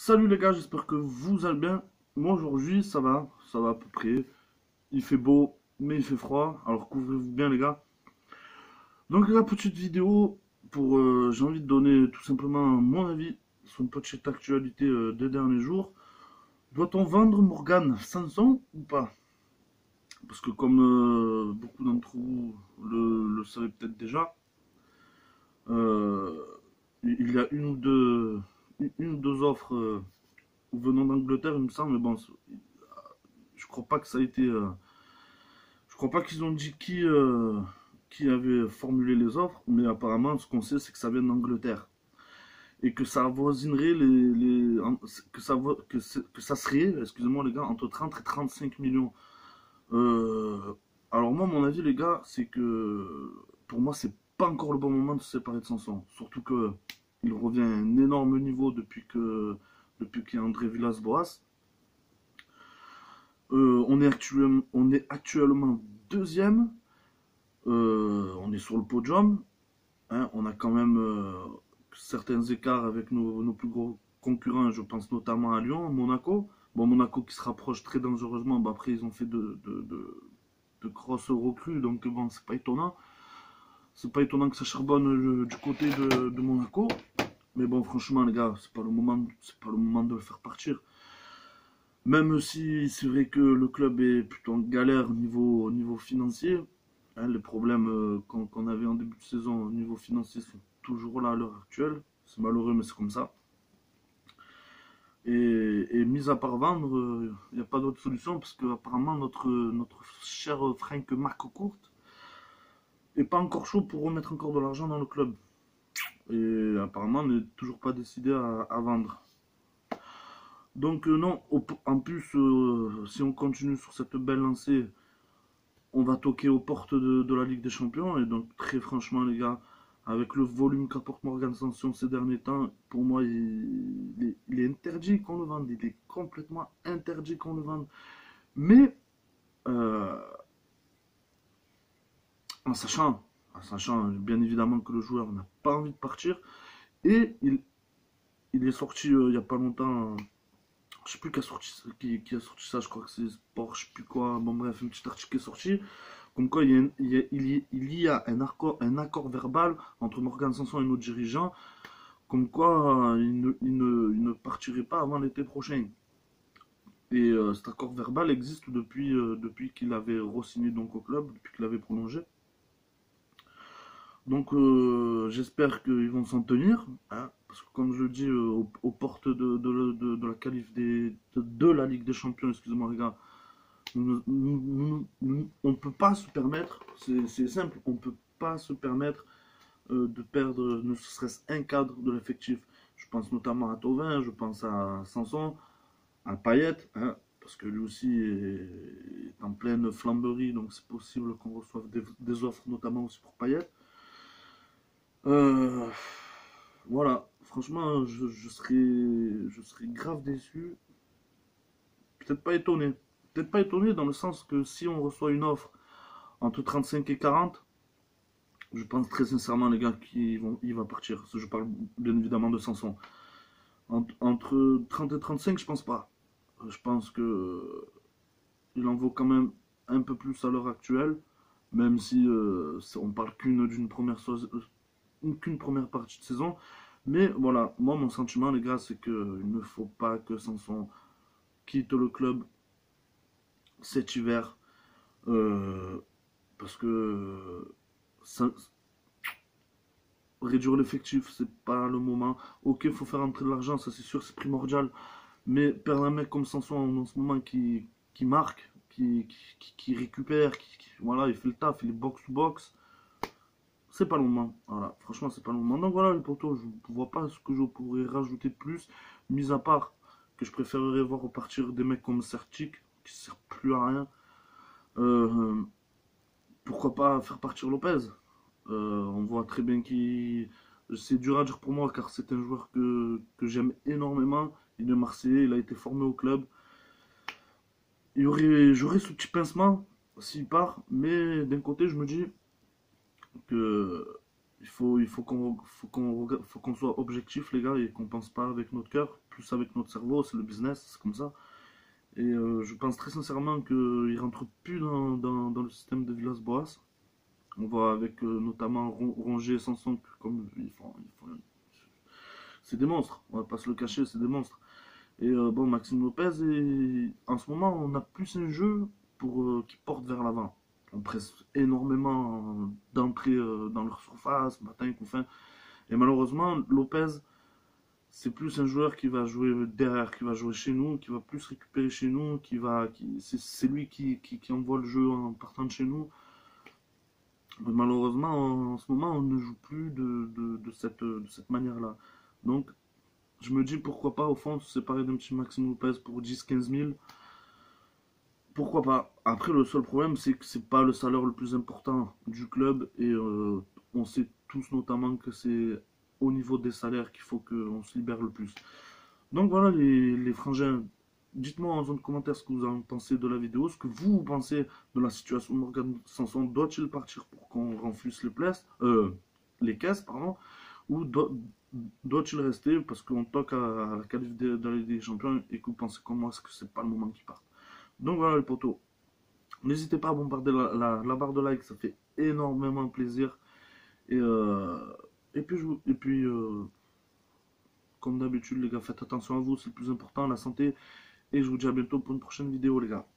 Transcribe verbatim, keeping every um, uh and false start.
Salut les gars, j'espère que vous allez bien. Moi aujourd'hui ça va, ça va à peu près. Il fait beau, mais il fait froid, alors couvrez-vous bien les gars. Donc la petite vidéo pour, euh, j'ai envie de donner tout simplement mon avis sur une petite actualité euh, des derniers jours. Doit-on vendre Morgan Sanson ou pas? Parce que comme euh, beaucoup d'entre vous le, le savez peut-être déjà, euh, il y a une ou deux, une ou deux offres euh, venant d'Angleterre, il me semble, mais bon, je crois pas que ça a été. Euh, je crois pas qu'ils ont dit qui, euh, qui avait formulé les offres, mais apparemment, ce qu'on sait, c'est que ça vient d'Angleterre. Et que ça avoisinerait les. les en- que, ça, vo- que, c'est- que ça serait, excusez-moi les gars, entre trente et trente-cinq millions. Euh, alors, moi, mon avis, les gars, c'est que pour moi, c'est pas encore le bon moment de se séparer de Sanson. Surtout que il revient à un énorme niveau depuis que depuis qu'il y a André Villas-Boas. Euh, on, est actuellement, on est actuellement deuxième. Euh, on est sur le podium. Hein, on a quand même euh, certains écarts avec nos, nos plus gros concurrents. Je pense notamment à Lyon, Monaco. Bon, Monaco qui se rapproche très dangereusement. Bah, après, ils ont fait de, de, de, de grosses recrues. Donc, bon, c'est pas étonnant. C'est pas étonnant que ça charbonne euh, du côté de, de Monaco. Mais bon, franchement, les gars, c'est pas le moment, c'est pas le moment de le faire partir. Même si c'est vrai que le club est plutôt en galère au niveau, au niveau financier, hein, les problèmes euh, qu'on qu'on avait en début de saison au niveau financier sont toujours là à l'heure actuelle. C'est malheureux, mais c'est comme ça. Et, et mis à part vendre, il n'y a pas d'autre solution parce que apparemment notre, notre cher Frank McCourt est pas encore chaud pour remettre encore de l'argent dans le club. Et apparemment n'est toujours pas décidé à, à vendre. Donc euh, non, au- en plus, euh, si on continue sur cette belle lancée, on va toquer aux portes de, de la Ligue des Champions. Et donc, très franchement, les gars, avec le volume qu'apporte Morgan Sanson ces derniers temps, pour moi, il, il est, il est interdit qu'on le vende. Il est complètement interdit qu'on le vende. Mais, euh, en sachant, en sachant bien évidemment que le joueur n'a pas envie de partir, et il, il est sorti euh, il n'y a pas longtemps. Je sais plus qui a sorti, qui, qui a sorti ça, je crois que c'est Sport, je sais plus quoi. Bon, bref, un petit article qui est sorti. Comme quoi, il y a, il y a- il y a- il y a un, accord, un accord verbal entre Morgan Sanson et nos dirigeants, comme quoi euh, il ne, il ne- il ne partirait pas avant l'été prochain. Et euh, cet accord verbal existe depuis, euh, depuis qu'il avait re-signé donc au club, depuis qu'il avait prolongé. Donc euh, j'espère qu'ils vont s'en tenir, hein, parce que comme je le dis, euh, aux, aux portes de, de- de- de la qualif des, de, de la Ligue des Champions, excusez-moi les gars, nous- nous- nous- nous- on ne peut pas se permettre, c'est c'est simple, on ne peut pas se permettre euh, de perdre ne serait-ce un cadre de l'effectif. Je pense notamment à Thauvin, je pense à Sanson, à Payet, hein, parce que lui aussi est, est en pleine flamberie, donc c'est possible qu'on reçoive des, des offres, notamment aussi pour Payet. Euh, voilà, franchement, je, je serais, je serais grave déçu, peut-être pas étonné. Peut-être pas étonné dans le sens que si on reçoit une offre entre trente-cinq et quarante, je pense très sincèrement, les gars, qu'il vont, il va partir. Je parle bien évidemment de Sanson. Entre, entre trente et trente-cinq, je pense pas. Je pense que euh, il en vaut quand même un peu plus à l'heure actuelle, même si euh, on parle qu'une d'une première euh, qu'une première partie de saison. Mais voilà, moi mon sentiment, les gars, c'est que il ne faut pas que Sanson quitte le club cet hiver, euh, parce que ça, réduire l'effectif, c'est pas le moment. Ok, il faut faire entrer de l'argent, ça c'est sûr, c'est primordial. Mais perdre un mec comme Sanson en ce moment qui, qui marque, qui, qui, qui récupère, qui, qui- voilà, il fait le taf, il est box-to-box, c'est pas le moment. Voilà, franchement, c'est pas le moment. Donc voilà, les potos, je ne vois pas ce que je pourrais rajouter de plus, mis à part que je préférerais voir repartir des mecs comme Sertic, qui ne servent plus à rien. Euh, Pourquoi pas faire partir Lopez? Euh, on voit très bien qu'il. C'est dur à dire pour moi car c'est un joueur que, que j'aime énormément. Il est Marseillais, il a été formé au club. Il y aurait, j'aurais ce petit pincement s'il part, mais d'un côté je me dis que Il faut, il faut qu'on faut qu'on rega- faut qu'on soit objectif, les gars, et qu'on pense pas avec notre cœur, plus avec notre cerveau, c'est le business, c'est comme ça. Et euh, je pense très sincèrement qu'il rentre plus dans, dans, dans le système de Villas-Boas. On voit avec euh, notamment Ron- Rongier et Sanson, que comme ils font, ils font- c'est des monstres, on va pas se le cacher, c'est des monstres. Et euh, bon, Maxime Lopez, et en ce moment, on a plus un jeu pour, euh, qui porte vers l'avant. On presse énormément d'entrées euh, dans leur surface, matin, coup fin. Et malheureusement, Lopez, c'est plus un joueur qui va jouer derrière, qui va jouer chez nous, qui va plus récupérer chez nous, qui va, qui, c'est c'est lui qui, qui, qui envoie le jeu en partant de chez nous. Mais malheureusement, en ce moment, on ne joue plus de, de, de cette, de cette manière-là. Donc, je me dis pourquoi pas, au fond, se séparer d'un petit Maxime Lopez pour dix quinze mille. Pourquoi pas? Après, le seul problème, c'est que c'est pas le salaire le plus important du club et euh, on sait tous notamment que c'est au niveau des salaires qu'il faut qu'on se libère le plus. Donc voilà les, les frangins, dites-moi en zone de commentaire ce que vous en pensez de la vidéo, ce que vous, vous pensez de la situation de Morgan Sanson. Doit-il partir pour qu'on renflousse les places, euh, les caisses, pardon, ou doit- doit-il rester parce qu'on toque à, à la qualif de, de la Ligue des Champions et que vous pensez comme moi, est-ce que c'est pas le moment qu'il parte? Donc voilà les potos. N'hésitez pas à bombarder la, la- la barre de like, ça fait énormément plaisir. Et, euh, et puis, je vous- et puis euh, comme d'habitude, les gars, faites attention à vous, c'est le plus important, la santé. Et je vous dis à bientôt pour une prochaine vidéo, les gars.